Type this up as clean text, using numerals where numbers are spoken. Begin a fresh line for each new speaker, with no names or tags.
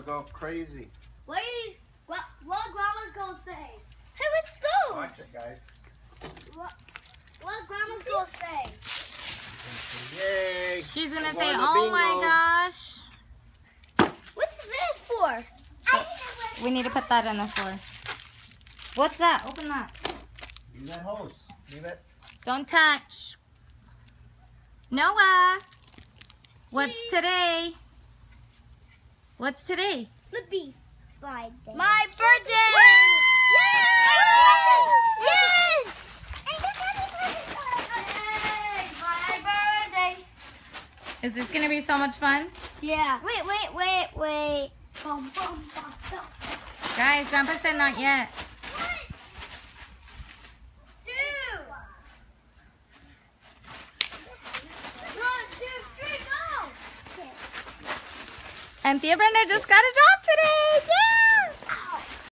go crazy.
What Grandma's gonna say?
Hey, what's those?
Watch it, guys.
What Grandma's gonna say?
Yay!
She's gonna
I
say,
won the
"Oh my
bingo."
gosh."
What's this for?
We need to put that on the floor. What's that? Open that.
Use that hose. Leave it.
Don't touch. Noah, what's today? What's today?
Flippy slide thing.
My birthday!
Yes!
Hey, my birthday!
Is this gonna be so much fun?
Yeah.
Wait.
Bum, bum, bum, bum.
Guys, Grandpa said not yet.
2. 1, 2, 3, go!
And Thea Brenda just got a job today.